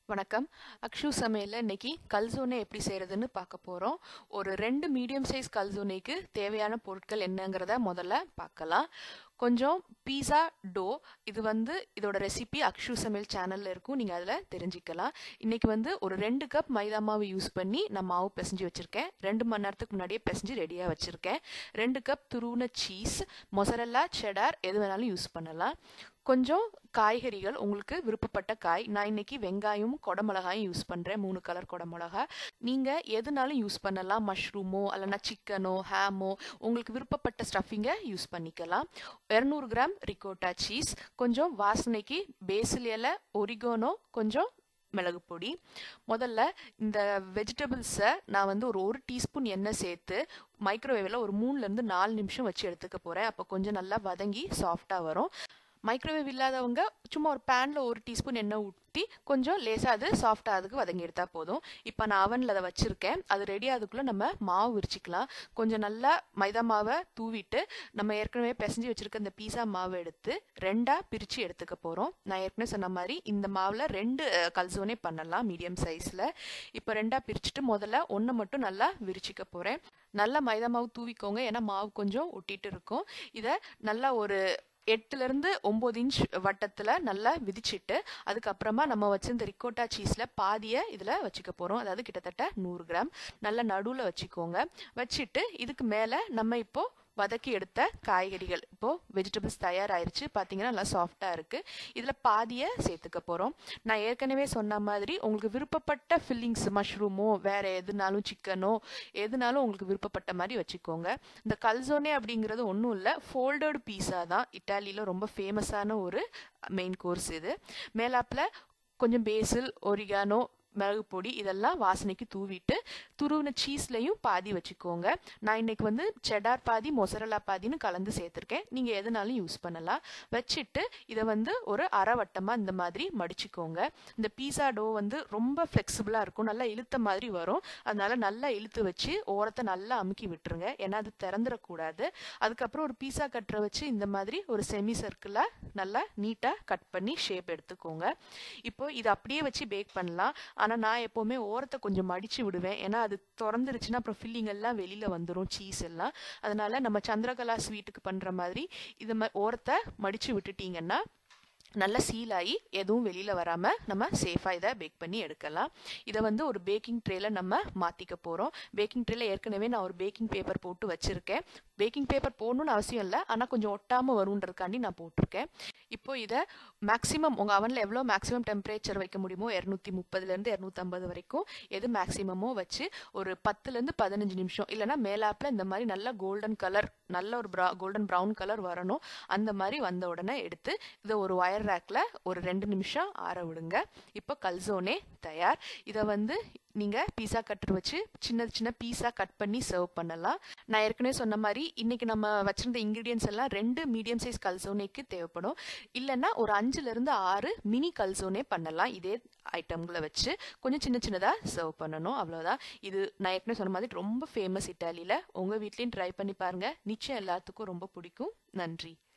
வணக்கம். அக்ஷு சமையல்ல இன்னைக்கு கல்சோனே எப்படி செய்யறதுன்னு பார்க்க போறோம். ஒரு 2 மீடியம் சைஸ் கல்சோனேக்கு தேவையான பொருட்கள் என்னங்கிறத முதல்ல பார்க்கலாம். கொஞ்சம் பீஸா டோ, இதோட ரெசிபி அக்ஷு சமையல் சேனல்ல இருக்கும், நீங்க அதுல தெரிஞ்சுக்கலாம். இன்னைக்கு ஒரு 2 கப் மைதா மாவு யூஸ் பண்ணி நான் மாவு பிசைஞ்சு வச்சிருக்கேன். 2 மணி நேரத்துக்கு முன்னாடியே பிசைஞ்சு ரெடியா வச்சிருக்கேன். 2 கப் துருவின சீஸ், மொசரல்லா, செடார் எது வேணாலும் யூஸ் பண்ணலாம். கொஞ்சம் காய்கறிகள், உங்களுக்கு விருப்பப்பட்ட காய். நான் இன்னைக்கு வெங்காயமும் கொடமிளகாயும் யூஸ் பண்றேன், 3 கலர் கொடமிளகா. நீங்க எதுனாலும் யூஸ் பண்ணலாம், மஷ்ரூமோ அல்லனா சிக்கனோ ஹேமோ, உங்களுக்கு விருப்பப்பட்ட ஸ்டஃபிங்க யூஸ் பண்ணிக்கலாம். 200 கிராம் ரிகோட்டா சீஸ், கொஞ்சம் வாசனைக்கு பேசில் இலை, ஒரிகோனோ, கொஞ்சம் மிளகு பொடி. முதல்ல இந்த வெஜிடபிள்ஸை நான் ஒரு டீஸ்பூன் எண்ணெய் சேர்த்து மைக்ரோவேவில் ஒரு 3-4 நிமிஷம் வச்சு எடுத்துக்க போறேன். அப்போ கொஞ்சம் நல்லா வதங்கி சாஃப்டா வரும். மைக்ரோவேவ் இல்லாதவங்க சும்மா ஒரு பேன்ல 1 டீஸ்பூன் எண்ணெய் ஊற்றி கொஞ்சம் லேசா அது சாஃப்டா அதுக்கு வதங்கி எடுத்தா போதும். இப்போ நான் அவன்ல அதை வச்சிருக்கேன். அது ரெடி ஆகுதுக்குள்ள நம்ம மாவு விரிச்சிக்கலாம். கொஞ்சம் நல்லா மைதா மாவை தூவிட்டு நம்ம ஏற்கனவே பிசைஞ்சு வச்சிருக்க இந்த பீஸா மாவை எடுத்து 2ஆ பிரிச்சு எடுத்துக்க போறோம். நான் ஏற்கனவே சொன்ன மாதிரி இந்த மாவுல 2 கல்சோனே பண்ணலாம் மீடியம் சைஸ்ல. இப்போ 2ஆ பிரிச்சுட்டு முதல்ல 1 மட்டும் நல்லா விரிச்சிக்க போறேன். நல்லா மைதா மாவு தூவிக்கோங்க, ஏன்னா மாவு கொஞ்சம் ஒட்டிட்டு இருக்கும். இதை நல்லா ஒரு 8-9 இன்ச் வட்டத்துல நல்லா விதிச்சிட்டு அதுக்கப்புறமா நம்ம வச்சிருந்த ரிகோட்டா சீஸ்ல பாதியை இதுல வச்சுக்க போறோம். அதாவது கிட்டத்தட்ட 100 கிராம் நல்லா நடுவுல வச்சுக்கோங்க. வச்சுட்டு இதுக்கு மேல நம்ம இப்போ வதக்கி எடுத்த காய்கறிகள், இப்போ வெஜிடபிள்ஸ் தயாராயிருச்சு. பார்த்தீங்கன்னா நல்லா சாஃப்டா இருக்கு. இதுல பாதியை சேர்த்துக்க போறோம். நான் ஏற்கனவே சொன்ன மாதிரி உங்களுக்கு விருப்பப்பட்ட ஃபில்லிங்ஸ், மஷ்ரூமோ வேற எதுனாலும் சிக்கனோ எதுனாலும் உங்களுக்கு விருப்பப்பட்ட மாதிரி வச்சுக்கோங்க. இந்த கல்சோனே அப்படிங்கிறது ஒன்றும் இல்லை, ஃபோல்டட் பீஸா தான். இட்டாலியில ரொம்ப ஃபேமஸான ஒரு மெயின் கோர்ஸ் இது. மேலாப்புல கொஞ்சம் பேசில், ஒரிகானோ, மிளகு பொடி இதெல்லாம் வாசனைக்கு தூவிட்டு துருவின சீஸ்லையும் பாதி வச்சுக்கோங்க. நான் இன்னைக்கு செடார் பாதி மொசரல்லா பாதின்னு கலந்து சேர்த்துருக்கேன். நீங்க எதுனாலும் யூஸ் பண்ணலாம். வச்சுட்டு இதை ஒரு அரை வட்டமா இந்த மாதிரி மடிச்சுக்கோங்க. இந்த பீஸா டோ ரொம்ப ஃபிளெக்சிபிளா இருக்கும், நல்லா இழுத்த மாதிரி வரும். அதனால நல்லா இழுத்து வச்சு ஓரத்தை நல்லா அமுக்கி விட்டுருங்க, ஏன்னா அது திறந்துடக்கூடாது. அதுக்கப்புறம் ஒரு பீஸா கட்டரை வச்சு இந்த மாதிரி ஒரு செமி சர்க்கிளா நல்லா நீட்டா கட் பண்ணி ஷேப் எடுத்துக்கோங்க. இப்போ இதை அப்படியே வச்சு பேக் பண்ணலாம். ஆனால் நான் எப்போவுமே ஓரத்தை கொஞ்சம் மடித்து விடுவேன், ஏன்னா அது திறந்துருச்சுன்னா அப்புறம் ஃபில்லிங் எல்லாம் வெளியில் வந்துடும், சீஸ் எல்லாம். அதனால நம்ம சந்திரகலா ஸ்வீட்டுக்கு பண்ணுற மாதிரி இது ஓரத்தை மடித்து விட்டுட்டீங்கன்னா நல்லா சீல் ஆகி எதுவும் வெளியில வராம நம்ம சேஃபா இதை பேக் பண்ணி எடுக்கலாம். இதை ஒரு பேக்கிங் ட்ரேல நம்ம மாத்திக்க போறோம். பேக்கிங் ட்ரேல ஏற்கனவே நான் ஒரு பேக்கிங் பேப்பர் போட்டு வச்சிருக்கேன். பேக்கிங் பேப்பர் போடணும்னு அவசியம் இல்லை, ஆனால் கொஞ்சம் ஒட்டாம வரும்ன்றதுக்காண்டி நான் போட்டிருக்கேன். இப்போ இதை மேக்ஸிமம் உங்க அவன்ல எவ்வளோ மேக்ஸிமம் டெம்பரேச்சர் வைக்க முடியுமோ 230 250 வரைக்கும் எது மேக்ஸிமமோ வச்சு ஒரு 10-15 நிமிஷம், இல்லைன்னா மேலாப்பில் இந்த மாதிரி நல்ல கோல்டன் கலர், நல்ல ஒரு கோல்டன் ப்ரௌன் கலர் வரணும். அந்த மாதிரி வந்த உடனே எடுத்து இதை ஒரு வயர் ரேக்ல ஒரு 2 நிமிஷம் ஆற விடுங்க. இப்போ கல்சோனே தயார். இதை நீங்க பீஸா கட்டர் வச்சு சின்ன சின்ன பீஸா கட் பண்ணி சர்வ் பண்ணலாம். நான் ஏற்கனவே சொன்ன மாதிரி இன்னைக்கு நம்ம வச்சிருந்த இன்கிரீடியன்ஸ் எல்லாம் 2 மீடியம் சைஸ் கல்சோனேக்கு தேவைப்படும். இல்லைன்னா ஒரு 5-6 மினி கல்சோனே பண்ணலாம். இதே ஐட்டம்களை வச்சு கொஞ்சம் சின்ன சின்னதா சர்வ் பண்ணணும், அவ்வளவுதான். இது நான் ஏற்கனவே சொன்ன மாதிரி ரொம்ப ஃபேமஸ் இட்டாலியில. உங்க வீட்லயும் ட்ரை பண்ணி பாருங்க, நிச்சயம் எல்லாத்துக்கும் ரொம்ப பிடிக்கும். நன்றி.